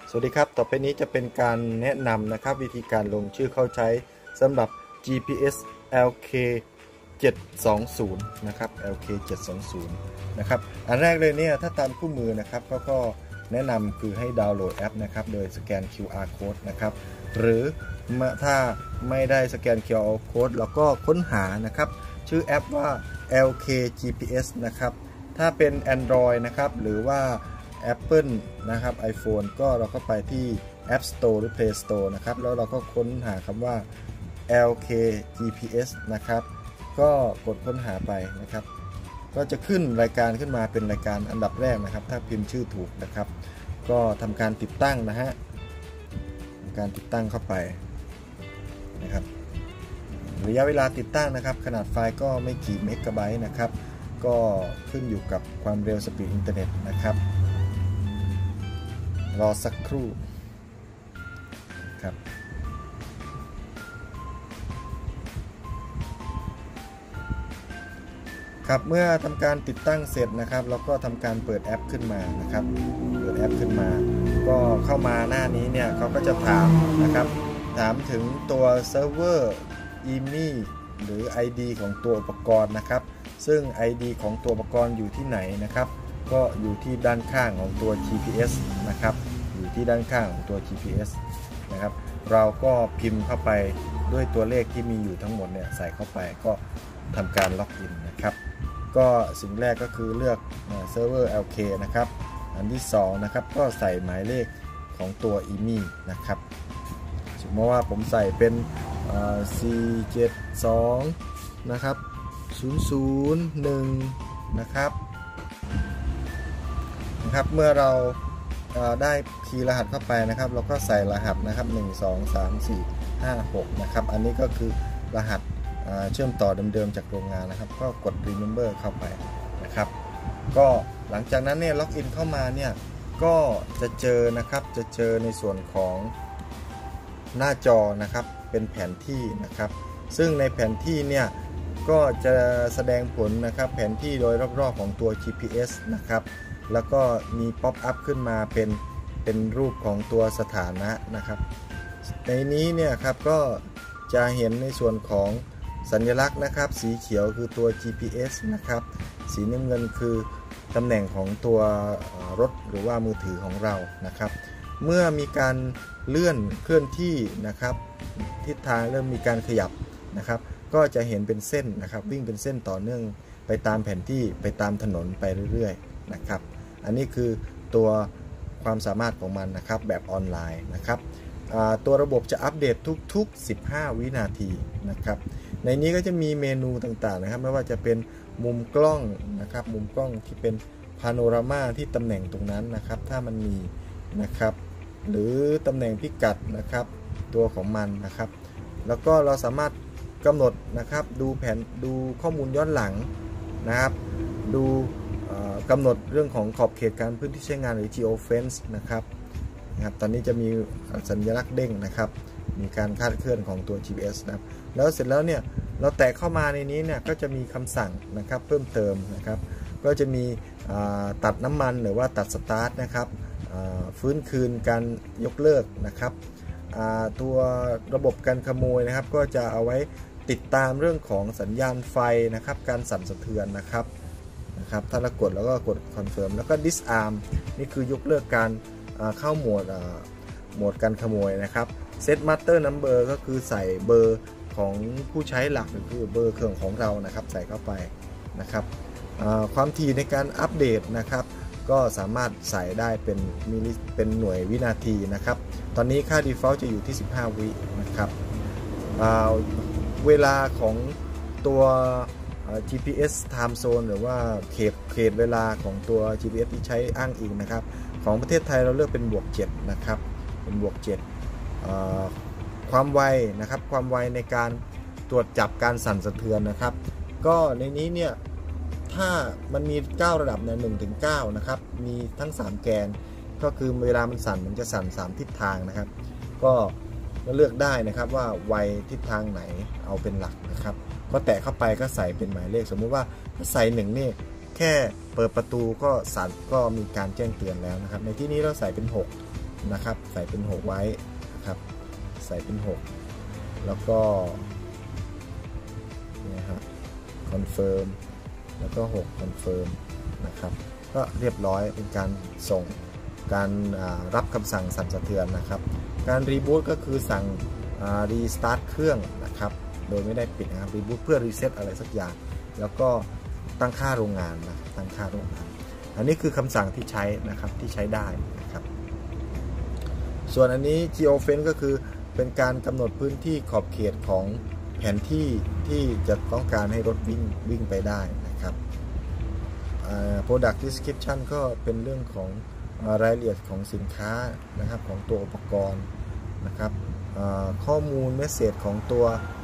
สวัสดีครับต่อไปนี้จะเป็นการแนะนำนะครับวิธีการลงชื่อเข้าใช้สำหรับ GPS LK 720นะครับ LK 720นะครับอันแรกเลยเนี่ยถ้าตามคู่มือนะครับก็แนะนำคือให้ดาวน์โหลดแอปนะครับโดยสแกน QR Code นะครับหรือถ้าไม่ได้สแกน QR Code แล้วก็ค้นหานะครับชื่อแอปว่า LK GPS นะครับถ้าเป็น Android นะครับหรือว่าApple นะครับ iPhone ก็เราก็ไปที่ App Store หรือ Play Store นะครับแล้วเราก็ค้นหาคำว่า LK GPS นะครับก็กดค้นหาไปนะครับก็จะขึ้นรายการขึ้นมาเป็นรายการอันดับแรกนะครับถ้าพิมพ์ชื่อถูกนะครับก็ทำการติดตั้งนะฮะการติดตั้งเข้าไปนะครับระยะเวลาติดตั้งนะครับขนาดไฟล์ก็ไม่กี่เมกะไบต์นะครับก็ขึ้นอยู่กับความเร็วสปีดอินเทอร์เน็ตนะครับรอสักครู่ครับครับเมื่อทำการติดตั้งเสร็จนะครับเราก็ทำการเปิดแอปขึ้นมานะครับเปิดแอปขึ้นมาก็เข้ามาหน้านี้เนี่ยเขาก็จะถามนะครับถามถึงตัวเซิร์ฟเวอร์ IMEI หรือ ID ของตัวอุปกรณ์นะครับซึ่ง ID ของตัวอุปกรณ์อยู่ที่ไหนนะครับก็อยู่ที่ด้านข้างของตัว GPS นะครับอยู่ที่ด้านข้างของตัว GPS นะครับเราก็พิมพ์เข้าไปด้วยตัวเลขที่มีอยู่ทั้งหมดเนี่ยใส่เข้าไปก็ทำการล็อกอินนะครับก็สิ่งแรกก็คือเลือกเซิร์ฟเวอร์ LK นะครับอันที่2นะครับก็ใส่หมายเลขของตัว IMEI นะครับสมมติว่าผมใส่เป็น472นะครับ001นะครับเมื่อเราได้คีย์รหัสเข้าไปนะครับเราก็ใส่รหัสนะครับ1 2 3 4 5 6นะครับอันนี้ก็คือรหัสเชื่อมต่อเดิมๆจากโรงงานนะครับก็กด remember เข้าไปนะครับก็หลังจากนั้นเนี่ยล็อกอินเข้ามาเนี่ยก็จะเจอนะครับจะเจอในส่วนของหน้าจอนะครับเป็นแผนที่นะครับซึ่งในแผนที่เนี่ยก็จะแสดงผลนะครับแผนที่โดยรอบๆของตัว GPS นะครับแล้วก็มีป๊อปอัพขึ้นมาเป็นรูปของตัวสถานะนะครับในนี้เนี่ยครับก็จะเห็นในส่วนของสัญลักษณ์นะครับสีเขียวคือตัว GPS นะครับสีน้ำเงินคือตำแหน่งของตัวรถหรือว่ามือถือของเรานะครับเมื่อมีการเลื่อนเคลื่อนที่นะครับทิศทางเริ่มมีการขยับนะครับก็จะเห็นเป็นเส้นนะครับวิ่งเป็นเส้นต่อเนื่องไปตามแผนที่ไปตามถนนไปเรื่อยๆนะครับอันนี้คือตัวความสามารถของมันนะครับแบบออนไลน์นะครับตัวระบบจะอัปเดตทุกๆ15วินาทีนะครับในนี้ก็จะมีเมนูต่างๆนะครับไม่ว่าจะเป็นมุมกล้องนะครับมุมกล้องที่เป็นพาโนรามาที่ตำแหน่งตรงนั้นนะครับถ้ามันมีนะครับหรือตำแหน่งพิกัดนะครับตัวของมันนะครับแล้วก็เราสามารถกำหนดนะครับดูข้อมูลย้อนหลังนะครับดูกำหนดเรื่องของขอบเขตการพื้นที่ใช้งานหรือ geofence นะครับตอนนี้จะมีสัญลักษณ์เด้งนะครับมีการคลาดเคลื่อนของตัว GPS นะครับแล้วเสร็จแล้วเนี่ยเราแตะเข้ามาในนี้เนี่ยก็จะมีคำสั่งนะครับเพิ่มเติมนะครับก็จะมีตัดน้ำมันหรือว่าตัดสตาร์ทนะครับฟื้นคืนการยกเลิกนะครับตัวระบบการขโมยนะครับก็จะเอาไว้ติดตามเรื่องของสัญญาณไฟนะครับการสั่นสะเทือนนะครับถ้าเรากดแล้วก็กดคอนเฟิร์มแล้วก็ disarm นี่คือยกเลิกการเข้าโหมดการขโมยนะครับ set master number ก็คือใส่เบอร์ของผู้ใช้หลักหรือคือเบอร์เครื่องของเรานะครับใส่เข้าไปนะครับความถี่ในการอัปเดตนะครับก็สามารถใส่ได้เป็นหน่วยวินาทีนะครับตอนนี้ค่า default จะอยู่ที่15วินะครับเวลาของตัว GPS time zone หรือว่าเขตเวลาของตัว GPS ที่ใช้อ้างอิงนะครับของประเทศไทยเราเลือกเป็น+7นะครับเป็น+7ความไวนะครับความไวในการตรวจจับการสั่นสะเทือนนะครับก็ในนี้เนี่ยถ้ามันมี9ระดับใน1 ถึง 9นะครับมีทั้ง3แกนก็คือเวลามันสั่นมันจะสั่น3ทิศทางนะครับก็เลือกได้นะครับว่าไวทิศทางไหนเอาเป็นหลักนะครับก็แตะเข้าไปก็ใส่เป็นหมายเลขสมมุติว่าถ้าใส่1นี่แค่เปิดประตูก็สั่นก็มีการแจ้งเตือนแล้วนะครับในที่นี้เราใส่เป็น6 นะครับใส่เป็น6ไว้นะครับใส่เป็น6แล้วก็นี่ครับคอนเฟิร์มแล้วก็6คอนเฟิร์มนะครับก็เรียบร้อยเป็นการส่งการรับคำสั่งสั่นสะเทือนนะครับการรีบูตก็คือสั่งรีสตาร์ทเครื่องนะครับโดยไม่ได้ปิดนะครับรีบูตเพื่อรีเซ็ตอะไรสักอย่างแล้วก็ตั้งค่าโรงงานนะตั้งค่าโรงงานอันนี้คือคำสั่งที่ใช้นะครับที่ใช้ได้นะครับส่วนอันนี้ geofence ก็คือเป็นการกำหนดพื้นที่ขอบเขตของแผนที่ที่จะต้องการให้รถวิ่งไปได้นะครับproduct description ก็เป็นเรื่องของรายละเอียดของสินค้านะครับของตัวอุปกรณ์นะครับข้อมูลเมสเสจของตัว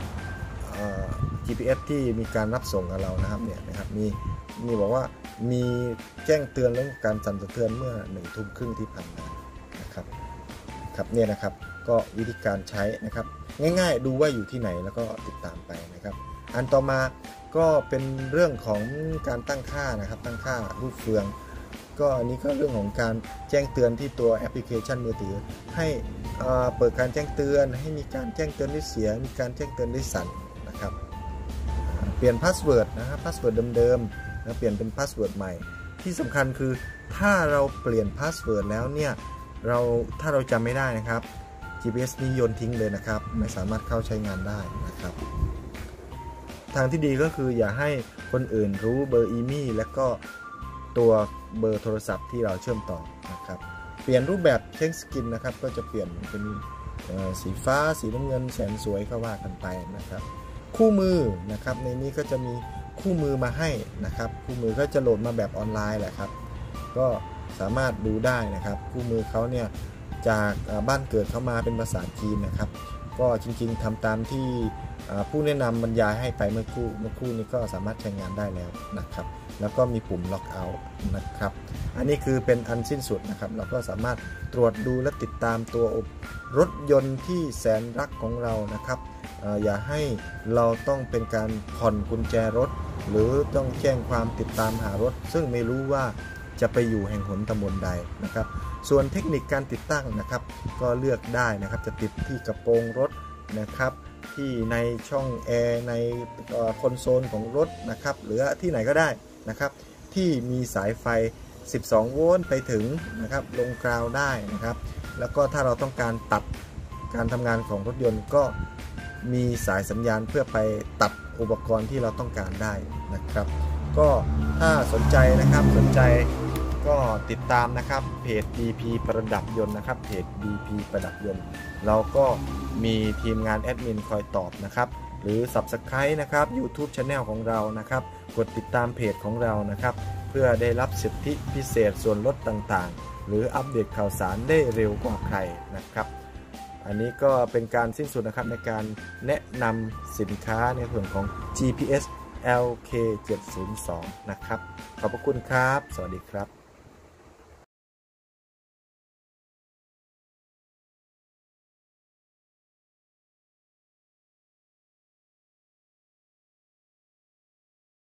GPS ที่มีการรับส่งกับเรานะครับเนี่ยนะครับมีบอกว่ามีแจ้งเตือนเรื่องการสั่นสะเทือนเมื่อ1 ทุ่มครึ่งที่ผ่านมานะครับเนี่ยนะครับก็วิธีการใช้นะครับง่ายๆดูว่าอยู่ที่ไหนแล้วก็ติดตามไปนะครับอันต่อมาก็เป็นเรื่องของการตั้งค่านะครับตั้งค่ารูปเฟืองก็อันนี้ก็เรื่องของการแจ้งเตือนที่ตัวแอปพลิเคชันมือถือให้เปิดการแจ้งเตือนให้มีการแจ้งเตือนด้วยเสียงมีการแจ้งเตือนด้วยสั่นนะครับเปลี่ยนพาสเวิร์ดนะครับพาสเวิร์ดเดิมๆนะเปลี่ยนเป็นพาสเวิร์ดใหม่ที่สำคัญคือถ้าเราเปลี่ยนพาสเวิร์ดแล้วเนี่ยถ้าเราจำไม่ได้นะครับ GPS นี้โยนทิ้งเลยนะครับไม่สามารถเข้าใช้งานได้นะครับทางที่ดีก็คืออย่าให้คนอื่นรู้เบอร์อีมี่และก็ตัวเบอร์โทรศัพท์ที่เราเชื่อมต่อนะครับเปลี่ยนรูปแบบเช็คสกินนะครับก็จะเปลี่ยนเป็นสีฟ้าสีน้ำเงินแสนสวยก็ว่ากันไปนะครับคู่มือนะครับในนี้ก็จะมีคู่มือมาให้นะครับคู่มือก็จะโหลดมาแบบออนไลน์แหละครับก็สามารถดูได้นะครับคู่มือเขาเนี่ยจากบ้านเกิดเขามาเป็นภาษาจีนนะครับก็จริงๆทำตามที่ผู้แนะนำบรรยายให้ไปเมื่อคู่นี้ก็สามารถใช้งานได้แล้วนะครับแล้วก็มีปุ่มล็อกเอาท์นะครับอันนี้คือเป็นอันสิ้นสุดนะครับเราก็สามารถตรวจดูและติดตามตัวรถยนต์ที่แสนรักของเรานะครับอย่าให้เราต้องเป็นการผ่อนกุญแจรถหรือต้องแจ้งความติดตามหารถซึ่งไม่รู้ว่าจะไปอยู่แห่งหนตำบลใดนะครับส่วนเทคนิคการติดตั้งนะครับก็เลือกได้นะครับจะติดที่กระโปรงรถนะครับที่ในช่องแอร์ในคอนโซลของรถนะครับหรือที่ไหนก็ได้นะครับที่มีสายไฟ12 โวลต์ไปถึงนะครับลงกราวได้นะครับแล้วก็ถ้าเราต้องการตัดการทำงานของรถยนต์ก็มีสายสัญญาณเพื่อไปตัดอุปกรณ์ที่เราต้องการได้นะครับก็ถ้าสนใจนะครับก็ติดตามนะครับเพจ BP ประดับยนต์นะครับเพจ BP ประดับยนต์เราก็มีทีมงานแอดมินคอยตอบนะครับหรือ Subscribe นะครับ YouTube Channel ของเรานะครับกดติดตามเพจของเรานะครับเพื่อได้รับสิทธิพิเศษส่วนลดต่างๆหรืออัปเดตข่าวสารได้เร็วกว่าใครนะครับอันนี้ก็เป็นการสิ้นสุดนะครับในการแนะนำสินค้าในส่วนของ GPS LK702 นะครับขอบพระคุณครับสวัสดีครับ